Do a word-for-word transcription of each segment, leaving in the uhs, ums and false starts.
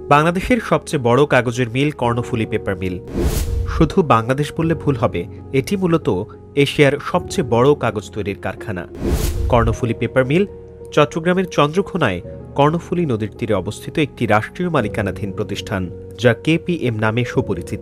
বাংলাদেশের সবচেয়ে বড় কাগজের মিল কর্ণফুলী পেপার মিল। শুধু বাংলাদেশ বললে ভুল হবে, এটি মূলত এশিয়ার সবচেয়ে বড় কাগজ তৈরির কারখানা। কর্ণফুলী পেপার মিল চট্টগ্রামের চন্দ্রঘোনায় কর্ণফুলী নদীর তীরে অবস্থিত একটি রাষ্ট্রীয় মালিকানাধীন প্রতিষ্ঠান, যা কেপিএম নামে সুপরিচিত।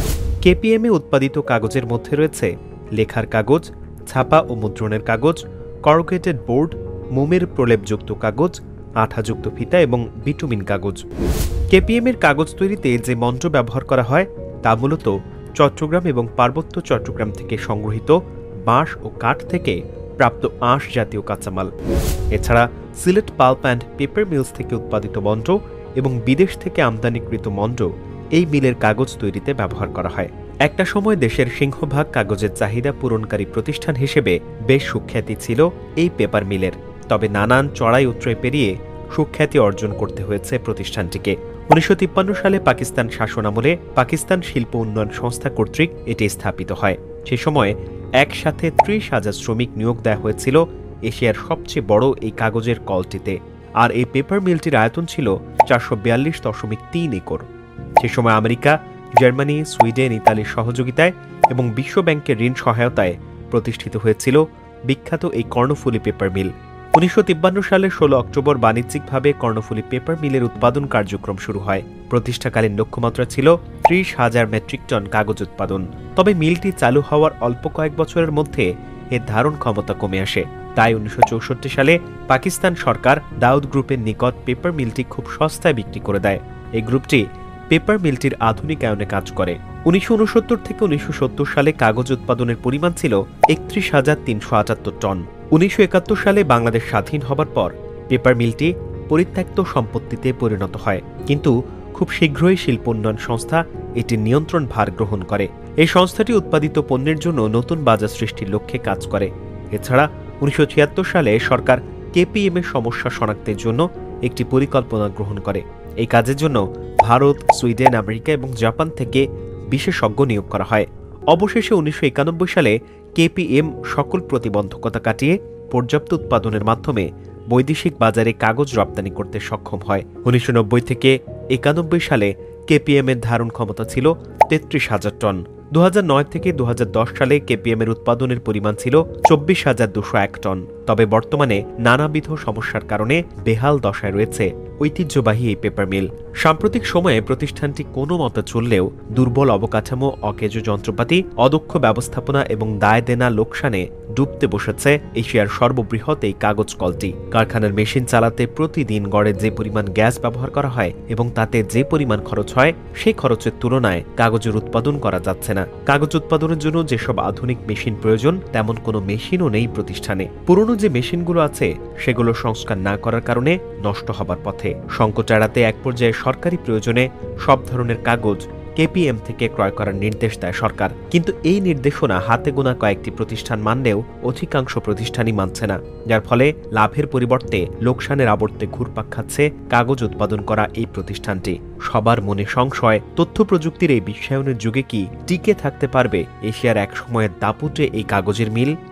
কেপিএমে উৎপাদিত কাগজের মধ্যে রয়েছে লেখার কাগজ, ছাপা ও মুদ্রণের কাগজ, করুগেটেড বোর্ড, মোমের প্রলেপযুক্ত কাগজ, আঠাযুক্ত ফিতা এবং বিটুমিন কাগজ। কেপিএমের কাগজ তৈরিতে যে মন্ত্র ব্যবহার করা হয় তা মূলত চট্টগ্রাম এবং পার্বত্য চট্টগ্রাম থেকে সংগৃহীত বাঁশ ও কাঠ থেকে প্রাপ্ত আঁশ জাতীয় কাঁচামাল। এছাড়া Sylhet pulp and paper mills থেকে উৎপাদিত মন্ত্র এবং বিদেশ থেকে আমদানিকৃত মন্ত্র এই মিলের কাগজ তৈরিতে ব্যবহার করা হয়। একটা সময় দেশের সিংহভাগ কাগজের চাহিদা পূরণকারী প্রতিষ্ঠান হিসেবে বেশ সুখ্যাতি ছিল এই পেপার মিলের। তবে নানান চড়াই উতরাই পেরিয়ে সুখ্যাতি অর্জন করতে হয়েছে প্রতিষ্ঠানটিকে। উনিশশো তিপ্পান্ন সালে পাকিস্তান শাসনামলে পাকিস্তান শিল্প উন্নয়ন সংস্থা কর্তৃক এটি স্থাপিত হয়। সে সময় একসাথে ত্রিশ হাজার শ্রমিক নিয়োগ দেওয়া হয়েছিল এশিয়ার সবচেয়ে বড় এই কাগজের কলটিতে। আর এই পেপার মিলটির আয়তন ছিল চারশো বিয়াল্লিশ দশমিক তিন একর। সে সময় আমেরিকা, জার্মানি, সুইডেন, ইতালির সহযোগিতায় এবং বিশ্বব্যাংকের ঋণ সহায়তায় প্রতিষ্ঠিত হয়েছিল বিখ্যাত এই কর্ণফুলী পেপার মিল। উনিশশো তিপ্পান্ন সালের ষোলো অক্টোবর বাণিজ্যিকভাবে কর্ণফুলী পেপার মিলের উৎপাদন কার্যক্রম শুরু হয়। প্রতিষ্ঠাকালীন লক্ষ্যমাত্রা ছিল ত্রিশ হাজার মেট্রিক টন কাগজ উৎপাদন। তবে মিলটি চালু হওয়ার অল্প কয়েক বছরের মধ্যে এর ধারণ ক্ষমতা কমে আসে। তাই উনিশশো চৌষট্টি সালে পাকিস্তান সরকার দাউদ গ্রুপের নিকট পেপার মিলটি খুব সস্তায় বিক্রি করে দেয়। এই গ্রুপটি পেপার মিলটির আধুনিকায়নে কাজ করে। উনিশশো উনসত্তর থেকে উনিশশো সত্তর সালে কাগজ উৎপাদনের পরিমাণ ছিল একত্রিশ হাজার তিনশো আটাত্তর টন। উনিশশো একাত্তর সালে বাংলাদেশ স্বাধীন হবার পর পেপার মিলটি পরিত্যক্ত সম্পত্তিতে পরিণত হয়, কিন্তু খুব শীঘ্রই শিল্প উন্নয়ন সংস্থা এটির নিয়ন্ত্রণ ভার গ্রহণ করে। এই সংস্থাটি উৎপাদিত পণ্যের জন্য নতুন বাজার সৃষ্টির লক্ষ্যে কাজ করে। এছাড়া উনিশশো ছিয়াত্তর সালে সরকার কেপিএম এর সমস্যা শনাক্তের জন্য একটি পরিকল্পনা গ্রহণ করে। এই কাজের জন্য ভারত, সুইডেন, আমেরিকা এবং জাপান থেকে বিশেষজ্ঞ নিয়োগ করা হয়। অবশেষে উনিশশো একানব্বই সালে কেপিএম সকল প্রতিবন্ধকতা কাটিয়ে পর্যাপ্ত উৎপাদনের মাধ্যমে বৈদেশিক বাজারে কাগজ রপ্তানি করতে সক্ষম হয়। উনিশশো নব্বই থেকে একানব্বই সালে কেপিএম এর ধারণ ক্ষমতা ছিল তেত্রিশ হাজার টন। দু হাজার নয় থেকে দু হাজার দশ সালে কেপিএম এর উৎপাদনের পরিমাণ ছিল চব্বিশ হাজার দুশো এক টন। তবে বর্তমানে নানাবিধ সমস্যার কারণে বেহাল দশায় রয়েছে ঐতিহ্যবাহী এই পেপার মিল। সাম্প্রতিক সময়ে প্রতিষ্ঠানটি কোনো মতে চললেও দুর্বল অবকাঠামো, অকেজ যন্ত্রপাতি, অদক্ষ ব্যবস্থাপনা এবং দায় দেনা লোকসানে ডুবতে বসেছে এশিয়ার সর্ববৃহৎ এই কাগজ কলটি। কারখানার মেশিন চালাতে প্রতিদিন গড়ে যে পরিমাণ গ্যাস ব্যবহার করা হয় এবং তাতে যে পরিমাণ খরচ হয়, সেই খরচের তুলনায় কাগজের উৎপাদন করা যাচ্ছে না। কাগজ উৎপাদনের জন্য যেসব আধুনিক মেশিন প্রয়োজন, তেমন কোনো মেশিনও নেই প্রতিষ্ঠানে। পুরনো যে মেশিনগুলো আছে সেগুলো সংস্কার না করার কারণে নষ্ট হবার পথে। সংকট এড়াতে এক পর্যায়ে সরকারি প্রয়োজনে সব ধরনের কাগজ কেপিএম থেকে ক্রয় করার নির্দেশ দেয় সরকার। কিন্তু এই নির্দেশনা হাতে গোনা কয়েকটি প্রতিষ্ঠান মানলেও অধিকাংশ প্রতিষ্ঠানই মানছে না, যার ফলে লাভের পরিবর্তে লোকসানের আবর্তে ঘুরপাক খাচ্ছে কাগজ উৎপাদন করা এই প্রতিষ্ঠানটি। সবার মনে সংশয়, তথ্য প্রযুক্তির এই বিশ্বায়নের যুগে কি টিকে থাকতে পারবে এশিয়ার এক সময়ের দাপুটে এই কাগজের মিল?